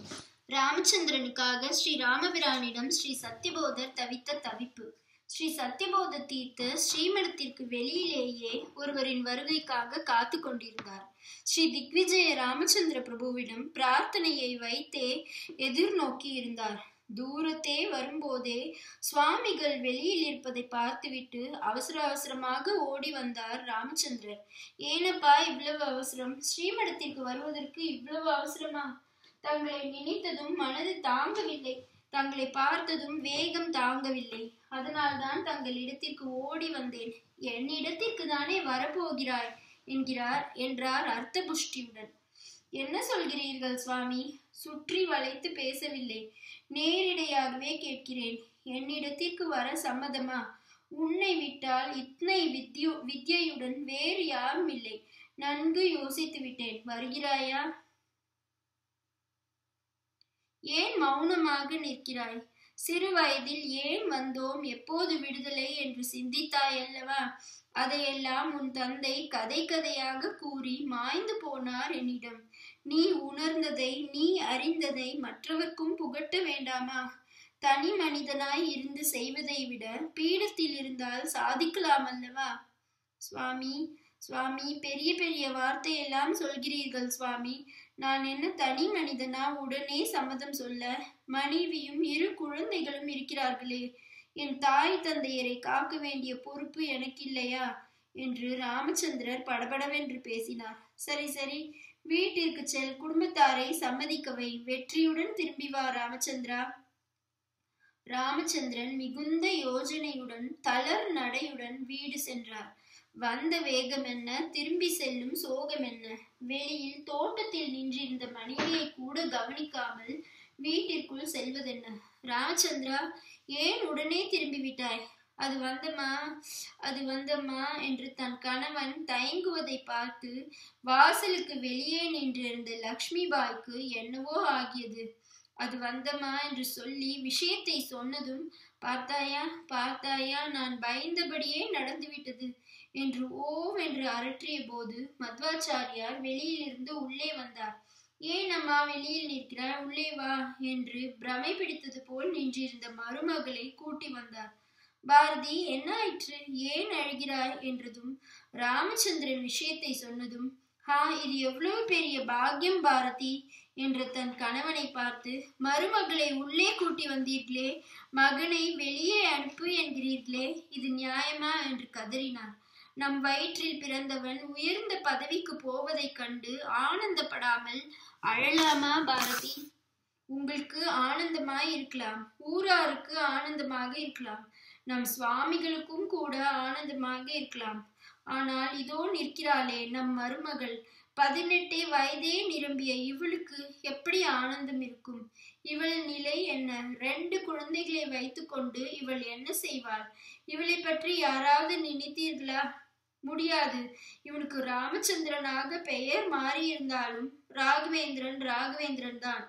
ராமச்சந்திரனுக்காக ஸ்ரீ ராமபிரானிடம் ஸ்ரீ சத்யபோதர் தவித்த தவிப்பு. ஸ்ரீ சத்யபோத தீர்த்தர் ஸ்ரீமடத்திற்கு வெளியிலேயே ஒருவரின் வருகைக்காக காத்து கொண்டிருந்தார். ஸ்ரீ திக்விஜய ராமச்சந்திர பிரபுவிடம் பிரார்த்தனையை வைத்தே எதிர்நோக்கி இருந்தார். தூரத்தே வரும்போதே சுவாமிகள் வெளியில் இருப்பதை பார்த்துவிட்டு அவசர அவசரமாக ஓடி வந்தார் ராமச்சந்திரர். ஏனப்பா இவ்வளவு அவசரம்? ஸ்ரீமடத்திற்கு வருவதற்கு இவ்வளவு அவசரமா? தங்களை நினைத்ததும் மனது தாங்கவில்லை, தங்களை பார்த்ததும் வேகம் தாங்கவில்லை. அதனால்தான் தங்களிடத்திற்கு ஓடி வந்தேன். என்னிடத்திற்கு தானே வரப்போகிறாய் என்றார் அர்த்த புஷ்டியுடன். என்ன சொல்கிறீர்கள் சுவாமி? சுற்றி வளைத்து பேசவில்லை, நேரிடையாகவே கேட்கிறேன். என்னிடத்திற்கு வர சம்மதமா? உன்னை விட்டால் இத்தனை வித்யையுடன் வேறு யாரும் இல்லை. நன்கு யோசித்து விட்டேன். வருகிறாயா? ஏன் மௌனமாக நிற்கிறாய்? சிறு வயதில் ஏன் வந்தோம், எப்போது விடுதலை என்று சிந்தித்தாயல்லவா? அதையெல்லாம் உன் தந்தை கதை கதையாக கூறி மாய்ந்து போனார் என்னிடம். நீ உணர்ந்ததை, நீ அறிந்ததை மற்றவர்க்கும் புகட்ட வேண்டாமா? தனி மனிதனாய் இருந்து செய்வதை விட பீடத்தில் இருந்தால் சாதிக்கலாம் அல்லவா? சுவாமி, பெரிய பெரிய வார்த்தையெல்லாம் சொல்கிறீர்கள் சுவாமி. நான் என்ன தனி மனிதனா உடனே சம்மதம் சொல்ல? மனைவியும் 2 குழந்தைகளும் இருக்கிறார்களே. என் தாய் தந்தையரை காக்க வேண்டிய பொறுப்பு எனக்கு இல்லையா என்று ராமச்சந்திரர் படபடவென்று பேசினார். சரி, வீட்டிற்கு செல், குடும்பத்தாரை சம்மதிக்கவை, வெற்றியுடன் திரும்பி வா ராமச்சந்திரா. ராமச்சந்திரன் மிகுந்த யோஜனையுடன் தளர் நடையுடன் வீடு சென்றார். வந்த வேகம் என்ன, திரும்பி செல்லும் சோகம் என்ன? வெளியில் தோட்டத்தில் நின்றிருந்த மனைவியை கூட கவனிக்காமல் வீட்டிற்குள் செல்வதென்ன? ராமச்சந்திரா, ஏன் உடனே திரும்பிவிட்டாய்? அது வந்தம்மா என்று தன் கணவன் தயங்குவதை பார்த்து வாசலுக்கு வெளியே நின்றிருந்த லக்ஷ்மி பாய்க்கு என்னவோ ஆகியது. அது வந்தம்மா என்று சொல்லி விஷயத்தை சொன்னதும், பார்த்தாயா நான் பயந்தபடியே நடந்துவிட்டது என்று ஓவென்று அரற்றிய போது மத்வாச்சாரியார் வெளியிலிருந்து உள்ளே வந்தார். ஏன் அம்மா வெளியில் நிற்கிறார், உள்ளே வா என்று பிரமை பிடித்தது போல் நின்றிருந்த மருமகளை கூட்டி வந்தார். பாரதி, என்ன ஆயிற்று, ஏன் அழுகிறாய் என்றதும், ராமச்சந்திரன் விஷயத்தை சொன்னதும், இது எவ்வளவு பெரிய பாக்கியம் பாரதி என்ற தன் கணவனை பார்த்து, மருமகளை உள்ளே கூட்டி வந்தீர்களே, மகனை வெளியே அனுப்பு என்கிறீர்களே, இது நியாயமா என்று கதறினார். நம் வயிற்றில் பிறந்தவன் உயர்ந்த பதவிக்கு போவதைக் கண்டு ஆனந்தப்படாமல் அழலாமா பாரதி? உங்களுக்கு ஆனந்தமாய் இருக்கலாம், ஊராருக்கு ஆனந்தமாக இருக்கலாம், நம் சுவாமிகளுக்கும் கூட ஆனந்தமாக இருக்கலாம். ஆனால் இதோ நிற்கிறாளே நம் மருமகள், 18 வயதே நிரம்பிய இவளுக்கு எப்படி ஆனந்தம் இருக்கும்? இவள் நிலை என்ன? 2 குழந்தைகளை வைத்துக்கொண்டு இவள் என்ன செய்வாள்? இவளை பற்றி யாராவது நினைத்தீர்களா? முடியாது. இவனுக்கு ராமச்சந்திரனாக பெயர் மாறியிருந்தாலும் ராகவேந்திரன் தான்.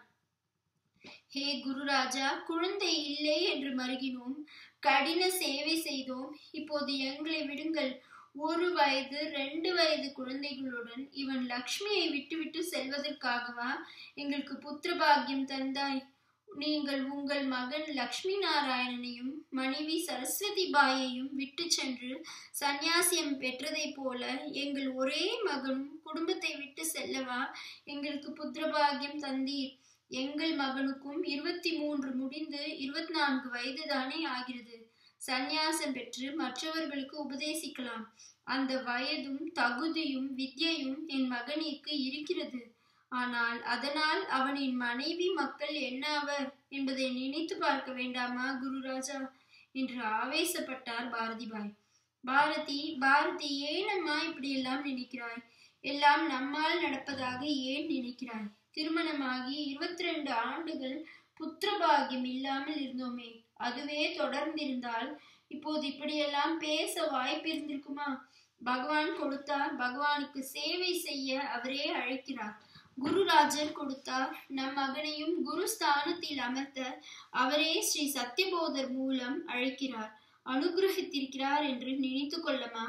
ஹே குருராஜா, குழந்தை இல்லை என்று மருகினோம், கடின சேவை செய்தோம். இப்போது எங்களை விடுங்கள். 1 வயது 2 வயது குழந்தைகளுடன் இவன் லக்ஷ்மியை விட்டுவிட்டு செல்வதற்காகவா எங்களுக்கு புத்திர பாக்கியம் தந்தாய்? நீங்கள் உங்கள் மகன் லக்ஷ்மி நாராயணனையும் மனைவி சரஸ்வதி பாயையும் விட்டு சென்று சந்நியாசியம் பெற்றதை போல எங்கள் ஒரே மகனும் குடும்பத்தை விட்டு செல்லவா எங்களுக்கு புத்திர பாக்கியம் தந்தீர்? எங்கள் மகனுக்கும் 23 முடிந்து 24 வயது தானே ஆகிறது. சந்நியாசம் பெற்று மற்றவர்களுக்கு உபதேசிக்கலாம். அந்த வயதும் தகுதியும் வித்யையும் என் மகனிற்கு இருக்கிறது. ஆனால் அதனால் அவனின் மனைவி மக்கள் என்னாவர் என்பதை நினைத்து பார்க்க வேண்டாமா குருராஜா என்று ஆவேசப்பட்டார் பாரதிபாய். பாரதி, ஏனம்மா இப்படியெல்லாம் நினைக்கிறாய்? எல்லாம் நம்மால் நடப்பதாக ஏன் நினைக்கிறாய்? திருமணமாகி 22 ஆண்டுகள் புத்திரபாகியம் இல்லாமல் இருந்தோமே, அதுவே தொடர்ந்திருந்தால் இப்போது இப்படியெல்லாம் பேச வாய்ப்பு இருந்திருக்குமா? பகவான் கொடுத்தார், பகவானுக்கு சேவை செய்ய அவரே அழைக்கிறார். குருராஜர் கொடுத்தார், நம் மகனையும் குரு ஸ்தானத்தில் அமர்த்த அவரே ஸ்ரீ சத்யபோதர் மூலம் அழைக்கிறார், அனுகிரகித்திருக்கிறார் என்று நினைத்து கொள்ளமா?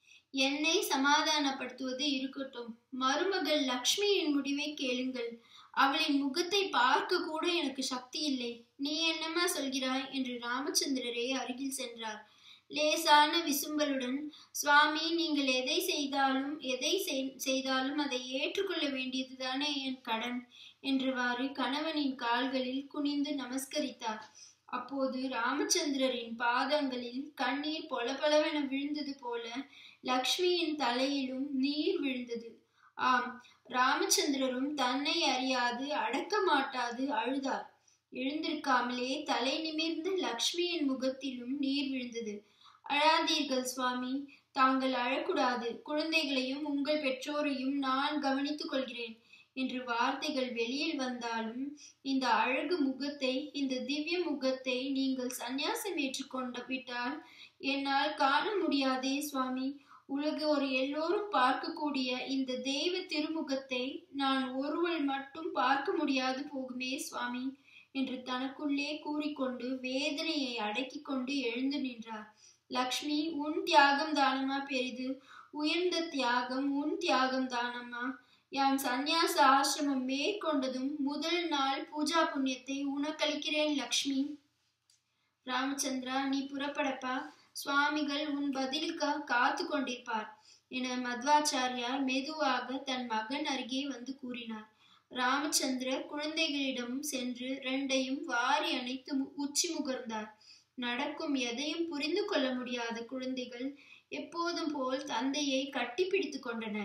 என்னை சமாதானப்படுத்துவது இருக்கட்டும். மருமகள் லக்ஷ்மியின் முடிவை கேளுங்கள். அவளின் முகத்தை பார்க்க கூட எனக்கு சக்தி இல்லை. நீ என்னம்மா சொல்கிறாய் என்று ராமச்சந்திரரே அருகில் சென்றார். லேசான விசும்பலுடன், சுவாமி, நீங்கள் எதை செய்தாலும் அதை ஏற்றுக்கொள்ள வேண்டியதுதானே என் கடன் என்றவாறு கணவனின் கால்களில் குனிந்து நமஸ்கரித்தார். அப்போது ராமச்சந்திரரின் பாதங்களில் கண்ணீர் பொலபலவென விழுந்தது போல லக்ஷ்மியின் தலையிலும் நீர் விழுந்தது. ஆம், ராமச்சந்திரரும் தன்னை அறியாது அடக்க மாட்டாது அழுதார். எழுந்திருக்காமலே தலை நிமிர்ந்த லக்ஷ்மியின் முகத்திலும் நீர் விழுந்தது. அழாதீர்கள் சுவாமி, தாங்கள் அழக்கூடாது. குழந்தைகளையும் உங்கள் பெற்றோரையும் நான் கவனித்துக் கொள்கிறேன் என்று வார்த்தைகள் வெளியில் வந்தாலும் இந்த அழகு முகத்தை, இந்த திவ்ய முகத்தை நீங்கள் சந்நியாசம் ஏற்றுக்கொண்டு விட்டால் என்னால் காண முடியாதே சுவாமி. உலகோர் எல்லோரும் பார்க்கக்கூடிய இந்த தெய்வ திருமுகத்தை நான் ஒருவள் மட்டும் பார்க்க முடியாது போகுமே சுவாமி என்று தனக்குள்ளே கூறிக்கொண்டு வேதனையை அடக்கி கொண்டு எழுந்து நின்றார். லக்ஷ்மி, உன் தியாகம் தானம்மா பெரிது. உயர்ந்த தியாகம் உன் தியாகம் தானம்மா. யான் சந்நியாச ஆசிரமம் மேற்கொண்டதும் முதல் நாள் பூஜா புண்ணியத்தை உனக்களிக்கிறேன் லக்ஷ்மி. ராமச்சந்திரா, நீ புறப்படப்பா. சுவாமிகள் உன் பதிலுக்காக காத்து கொண்டிருப்பார் என மத்வாச்சாரியார் மெதுவாக தன் மகன் அருகே வந்து கூறினார். ராமச்சந்திரர் குழந்தைகளிடம் சென்று ரெண்டையும் வாரி அணைத்து உச்சி முகர்ந்தார். நடக்கும் எதையும் புரிந்து கொள்ள முடியாத குழந்தைகள் எப்போதும் போல் தந்தையை கட்டி பிடித்து கொண்டனர்.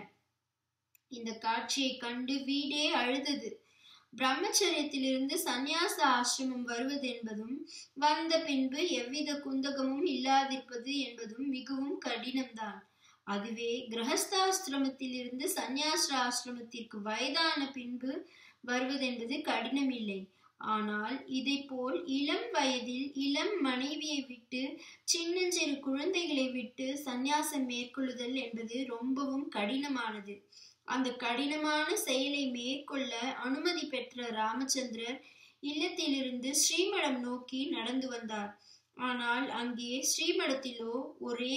இந்த காட்சியை கண்டு வீடே அழுதது. பிரம்மச்சரியத்திலிருந்து சந்நியாச ஆசிரமம் வருவது என்பதும் வந்த பின்பு எவ்வித குந்தகமும் இல்லாதிருப்பது என்பதும் மிகவும் கடினம்தான். அதுவே கிரகஸ்தாசிரமத்தில் இருந்து சந்நியாச ஆசிரமத்திற்கு வயதான பின்பு வருவதென்பது கடினம் இல்லை. ஆனால் இதை போல் இளம் வயதில் இளம் மனைவியை விட்டு சின்னஞ்சிறு குழந்தைகளை விட்டு சந்நியாசம் மேற்கொள்ளுதல் என்பது ரொம்பவும் கடினமானது. அந்த கடினமான செயலை மேற்கொள்ள அனுமதி பெற்ற ராமச்சந்திரர் இல்லத்திலிருந்து ஸ்ரீமடம் நோக்கி நடந்து வந்தார். ஆனால் அங்கே ஸ்ரீமடத்திலோ ஒரே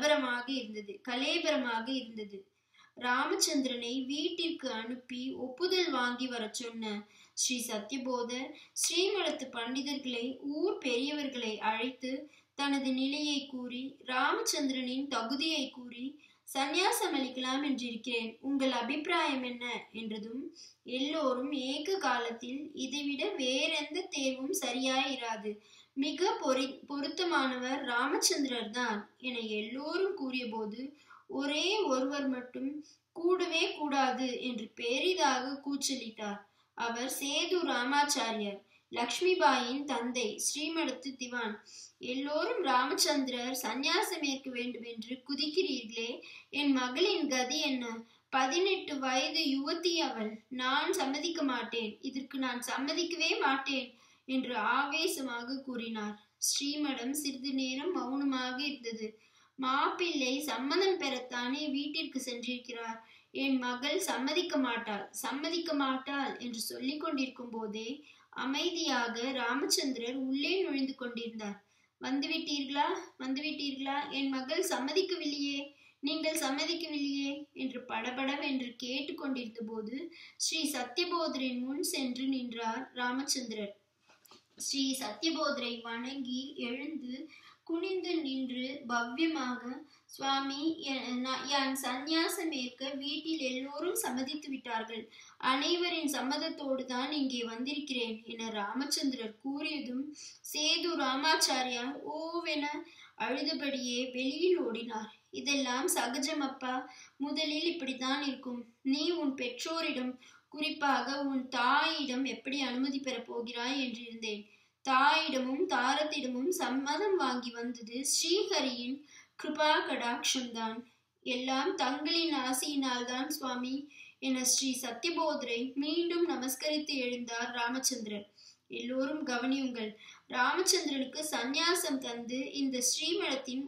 கலேபரமாக இருந்தது. ராமச்சந்திரனை வீட்டிற்கு அனுப்பி ஒப்புதல் வாங்கி வர சொன்ன ஸ்ரீ சத்யபோதர் ஸ்ரீமடத்து பண்டிதர்களை, ஊர் பெரியவர்களை அழைத்து தனது நிலையை கூறி, ராமச்சந்திரனின் தகுதியை கூறி, சந்நியாசம் அளிக்கலாம் என்றிருக்கிறேன், உங்கள் அபிப்பிராயம் என்ன என்றதும் எல்லோரும் ஏக காலத்தில் இதைவிட வேறெந்த தேர்வும் சரியாயிராது, மிக பொருத்தமானவர் ராமச்சந்திரர் தான் என எல்லோரும் கூறிய போது ஒரே ஒருவர் மட்டும் கூடவே கூடாது என்று பெரிதாக கூச்சலிட்டார். அவர் சேது ராமாச்சாரியர், லக்ஷ்மிபாயின் தந்தை, ஸ்ரீமடத்து திவான். எல்லோரும் ராமச்சந்திரர் சந்நியாசம் ஏற்க வேண்டும் என்று குதிக்கிறீர்களே, என் மகளின் கதி என்ன? 18 வயது யுவதி அவள். நான் சம்மதிக்க மாட்டேன், இதற்கு நான் சம்மதிக்கவே மாட்டேன் என்று ஆவேசமாக கூறினார். ஸ்ரீமடம் சிறிது நேரம் மௌனமாக இருந்தது. மாப்பிள்ளை சம்மதம் பெறத்தானே வீட்டிற்கு சென்றிருக்கிறார். என் மகள் சம்மதிக்க மாட்டாள் என்று சொல்லிக் கொண்டிருக்கும் போதே அமைதியாக ராமச்சந்திரர் உள்ளே நுழைந்து கொண்டிருந்தார். வந்துவிட்டீர்களா? என் மகள் சம்மதிக்கவில்லையே, நீங்கள் சம்மதிக்கவில்லையே என்று படபடவென்று கேட்டு கொண்டிருந்த போது ஸ்ரீ சத்யபோதரின் முன் சென்று நின்றார் ராமச்சந்திரர். ஸ்ரீ சத்யபோதரை வணங்கி எழுந்து குனிந்து நின்று பவ்யமாக, சுவாமி, யான் சந்நியாசம் ஏற்க வீட்டில் எல்லோரும் சம்மதித்து விட்டார்கள். அனைவரின் சம்மதத்தோடு தான் இங்கே வந்திருக்கிறேன் என ராமச்சந்திரர் கூறியதும் சேது ராமாச்சாரியார் ஓவென அழுதபடியே வெளியில் ஓடினார். இதெல்லாம் சகஜம் அப்பா, முதலில் இப்படித்தான் இருக்கும். நீ உன் பெற்றோரிடம், குறிப்பாக உன் தாயிடம் எப்படி அனுமதி பெறப் போகிறாய் என்றிருந்தேன். தாயிடமும் தாரத்திடமும் சம்மதம் வாங்கி வந்தது ஸ்ரீஹரியின் கிருபா கடாட்சம்தான். எல்லாம் தங்களின் ஆசையினால் தான் சுவாமி என ஸ்ரீ சத்யபோதரை மீண்டும் நமஸ்கரித்து எழுந்தார் ராமச்சந்திரர். எல்லோரும் கவனியுங்கள், ராமச்சந்திரனுக்கு சந்நியாசம் தந்து இந்த ஸ்ரீமடத்தின்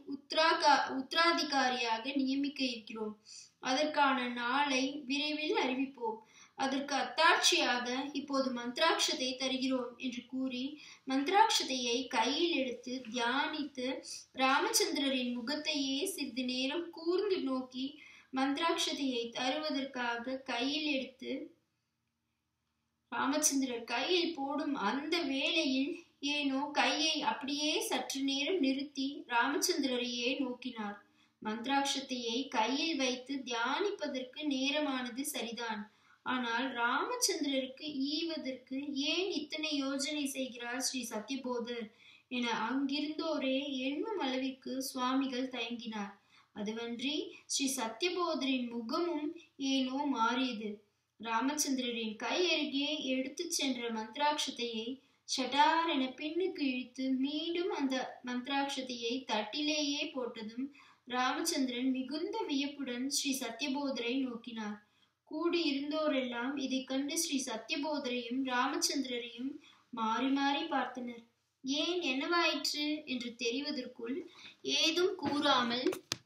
உத்தராதிகாரியாக நியமிக்க இருக்கிறோம். அதற்கான நாளை விரைவில் அறிவிப்போம். அதற்கு அத்தாட்சியாக இப்போது மந்திராட்சத்தை தருகிறோம் என்று கூறி மந்திராட்சதையை கையில் எடுத்து தியானித்து ராமச்சந்திரரின் முகத்தையே சிறிது நேரம் கூர்ந்து நோக்கி மந்திராட்சதையை தருவதற்காக கையில் எடுத்து ராமச்சந்திரர் கையில் போடும் அந்த வேளையில் ஏனோ கையை அப்படியே சற்று நேரம் நிறுத்தி ராமச்சந்திரரையே நோக்கினார். மந்திராட்சத்தையை கையில் வைத்து தியானிப்பதற்கு நேரமானது சரிதான். ஆனால் ராமச்சந்திரருக்கு ஈவதற்கு ஏன் இத்தனை யோஜனை செய்கிறார் ஸ்ரீ சத்யபோதர் என அங்கிருந்தோரே எண்ணும் அளவிற்கு சுவாமிகள் தயங்கினார். அதுவன்றி ஸ்ரீ சத்யபோதரின் முகமும் ஏனோ மாறியது. ராமச்சந்திரரின் கை அருகே எடுத்து சென்ற மந்திராட்சத்தையை சட்டார் என பின்னுக்கு இழுத்து மீண்டும் அந்த மந்திராட்சத்தையை தட்டிலேயே போட்டதும் ராமச்சந்திரன் மிகுந்த வியப்புடன் ஸ்ரீ சத்யபோதரை நோக்கினார். கூடியிருந்தோரெல்லாம் இதை கண்டு ஸ்ரீ சத்யபோதரையும் ராமச்சந்திரரையும் மாறி மாறி பார்த்தனர். ஏன் என்னவாயிற்று என்று தெரிவதற்குள் ஏதும் கூறாமல்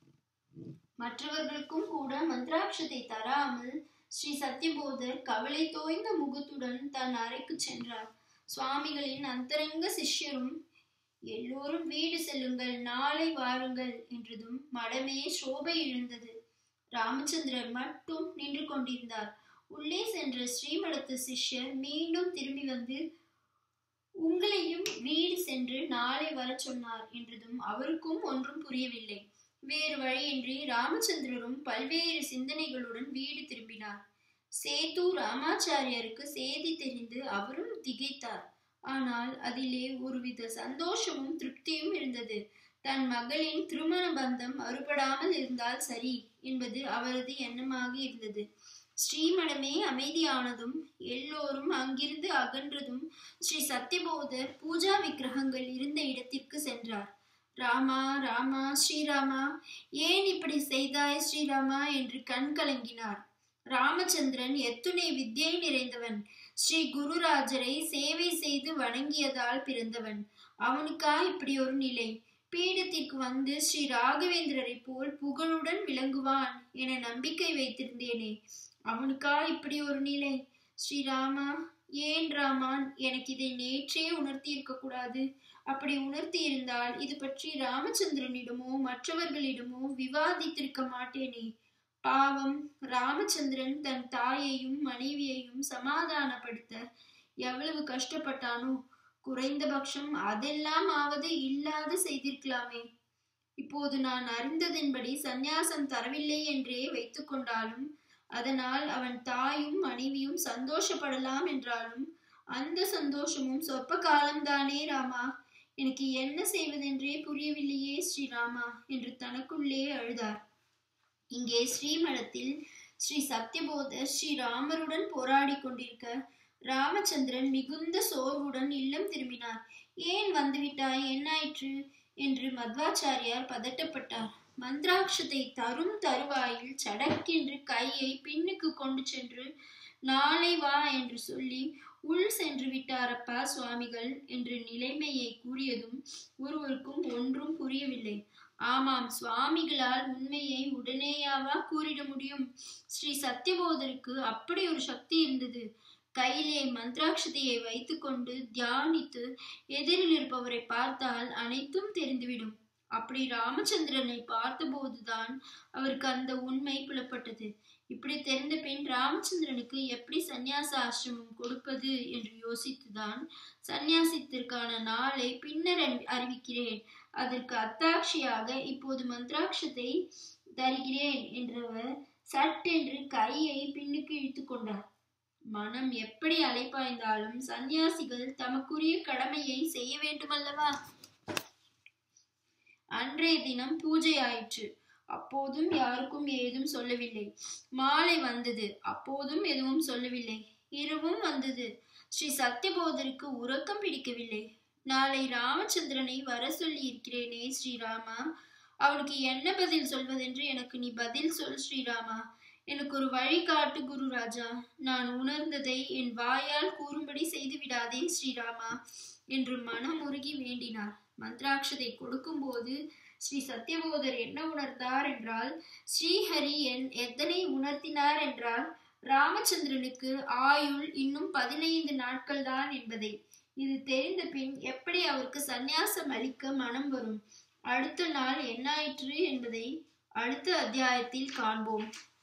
மற்றவர்களுக்கும் கூட மந்திராட்சத்தை தராமல் ஸ்ரீ சத்யபோதர் கவலை தோய்ந்த முகத்துடன் தன் அறைக்கு சென்றார். சுவாமிகளின் அந்தரங்க சிஷ்யரும் எல்லோரும் வீடு செல்லுங்கள், நாளை வாருங்கள் என்றதும் மடமே சோபை எழுந்தது. ராமச்சந்திரர் மட்டும் நின்று கொண்டிருந்தார். உள்ளே சென்ற ஸ்ரீமடத்து சிஷ்யர் மீண்டும் திரும்பி வந்து உங்களையும் வீடு சென்று நாளை வர சொன்னார் என்றதும் அவருக்கும் ஒன்றும் புரியவில்லை. வேறு வழியின்றி ராமச்சந்திரரும் பல்வேறு சிந்தனைகளுடன் வீடு திரும்பினார். சேது ராமாச்சாரியருக்கு செய்தி தெரிந்து அவரும் திகைத்தார். ஆனால் அதிலே ஒருவித சந்தோஷமும் திருப்தியும் இருந்தது. தன் மகளின் திருமண பந்தம் அறுபடாமல் இருந்தால் சரி என்பது அவரது எண்ணமாக இருந்தது. ஸ்ரீமடமே அமைதியானதும் எல்லோரும் அங்கிருந்து அகன்றதும் ஸ்ரீ சத்யபோதர் பூஜா விக்கிரகங்கள் இருந்த இடத்திற்கு சென்றார். ராமா ராமா ஸ்ரீராமா, ஏன் இப்படி செய்தாய் ஸ்ரீராமா என்று கண் கலங்கினார். ராமச்சந்திரன் எத்துணை வித்யை நிறைந்தவன். ஸ்ரீ குருராஜரை சேவை செய்து வணங்கியதால் பிறந்தவன். அவனுக்கா இப்படி ஒரு நிலை? பீடத்திற்கு வந்து ஸ்ரீ ராகவேந்திரரை போல் புகழுடன் விளங்குவான் என நம்பிக்கை வைத்திருந்தேனே, அவனுக்கா இப்படி ஒரு நிலை? ஸ்ரீராமா, ஏன் ராமான் எனக்கு இதை நேற்றே உணர்த்தி இருக்க கூடாது? அப்படி உணர்த்தி இருந்தால் இது பற்றி ராமச்சந்திரனிடமோ மற்றவர்களிடமோ விவாதித்திருக்க மாட்டேனே. பாவம், ராமச்சந்திரன் தன் தாயையும் மனைவியையும் சமாதானப்படுத்த எவ்வளவு கஷ்டப்பட்டானோ. குறைந்தபட்சம் அதெல்லாம் ஆவது இல்லாத செய்திருக்கலாமே. இப்போது நான் அறிந்ததின்படி சந்நியாசம் தரவில்லை என்றே வைத்துக் கொண்டாலும் அதனால் அவன் தாயும் மனைவியும் சந்தோஷப்படலாம் என்றாலும் அந்த சந்தோஷமும் சொற்ப காலம்தானே ராமா. எனக்கு என்ன செய்வதென்றே புரியவில்லையே ஸ்ரீராமா என்று தனக்குள்ளே அழுதார். இங்கே ஸ்ரீமடத்தில் ஸ்ரீ சத்யபோதர் ஸ்ரீராமருடன் போராடி கொண்டிருக்க ராமச்சந்திரன் மிகுந்த சோர்வுடன் இல்லம் திரும்பினார். ஏன் வந்துவிட்டாய், என்னாயிற்று என்று மத்வாச்சாரியார் பதட்டப்பட்டார். மந்திராட்சத்தை தரும் தருவாயில் சடக்கென்று கையை பின்னுக்கு கொண்டு சென்று நாளை வா என்று சொல்லி உள் சென்று விட்டாரப்பா சுவாமிகள் என்று நிலைமையை கூறியதும் ஒருவருக்கும் ஒன்றும் புரியவில்லை. ஆமாம், சுவாமிகளால் உண்மையை உடனேயாவா கூறிட முடியும்? ஸ்ரீ சத்யபோதருக்கு அப்படி ஒரு சக்தி இருந்தது. கையிலே மந்திராட்சதையை வைத்துக்கொண்டு தியானித்து எதிரில் இருப்பவரை பார்த்தால் அனைத்தும் தெரிந்துவிடும். அப்படி ராமச்சந்திரனை பார்த்தபோதுதான் அவருக்கு அந்த உண்மை புலப்பட்டது. இப்படி தெரிந்த பின் ராமச்சந்திரனுக்கு எப்படி சந்நியாச ஆசிரமம் கொடுப்பது என்று யோசித்துதான் சந்நியாசத்திற்கான நாளை பின்னர் அறிவிக்கிறேன், அதற்கு அத்தாட்சியாக இப்போது மந்திராட்சத்தை தருகிறேன் என்றவர் சட்டென்று கையை பின்னுக்கு இழுத்து கொண்டார். மனம் எப்படி அலைப்பாய்ந்தாலும் சந்நியாசிகள் தமக்குரிய கடமையை செய்ய வேண்டுமல்லவா? அன்றைய தினம் பூஜை ஆயிற்று. அப்போதும் யாருக்கும் ஏதும் சொல்லவில்லை. மாலை வந்தது. அப்போதும் எதுவும் சொல்லவில்லை. இரவும் வந்தது. ஸ்ரீ சத்யபோதருக்கு உறக்கம் பிடிக்கவில்லை. நாளை ராமச்சந்திரனை வர சொல்லி இருக்கிறேனே ஸ்ரீராமா, அவனுக்கு என்ன பதில் சொல்வதென்று எனக்கு நீ பதில் சொல் ஸ்ரீராமா. எனக்கு ஒரு வழி காட்டு குருராஜா. நான் உணர்ந்ததை என் வாயால் கூறும்படி செய்து விடாதே ஸ்ரீராமா என்று மனமுருகி வேண்டினார். மந்திராட்சதை கொடுக்கும் போது ஸ்ரீ சத்யபோதர் என்ன உணர்ந்தார் என்றால், ஸ்ரீஹரி எத்தனை உணர்த்தினார் என்றால் ராமச்சந்திரனுக்கு ஆயுள் இன்னும் 15 நாட்கள் தான் என்பதை. இது தெரிந்த பின் எப்படி அவருக்கு சந்நியாசம் அளிக்க மனம் வரும்? அடுத்த நாள் என்னாயிற்று என்பதை அடுத்த அத்தியாயத்தில் காண்போம்.